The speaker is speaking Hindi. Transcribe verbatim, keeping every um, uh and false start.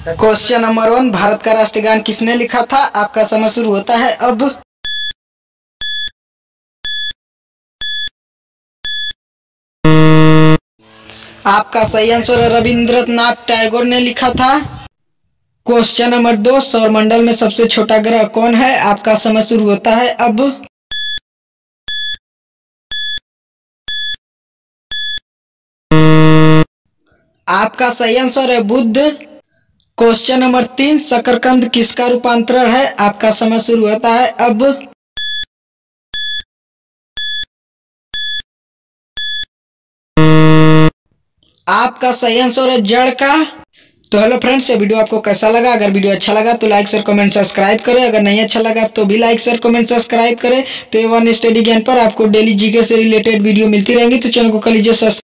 क्वेश्चन नंबर वन, भारत का राष्ट्रीय गान किसने लिखा था? आपका समय शुरू होता है अब। आपका सही आंसर है रविंद्रनाथ टैगोर ने लिखा था। क्वेश्चन नंबर दो, सौरमंडल में सबसे छोटा ग्रह कौन है? आपका समय शुरू होता है अब। आपका सही आंसर है बुध। क्वेश्चन नंबर तीन, शकरकंद किसका रूपांतरण है? आपका समय शुरू होता है अब। आपका सही आंसर है जड़ का। तो हेलो फ्रेंड्स, ये वीडियो आपको कैसा लगा? अगर वीडियो अच्छा लगा तो लाइक शेयर कमेंट सब्सक्राइब करें। अगर नहीं अच्छा लगा तो भी लाइक शेयर कमेंट सब्सक्राइब करें। तो ए वन स्टडी ज्ञान पर आपको डेली जीके से रिलेटेड वीडियो मिलती रहेंगी, तो चैनल को कर लीजिए सब्सक्राइब।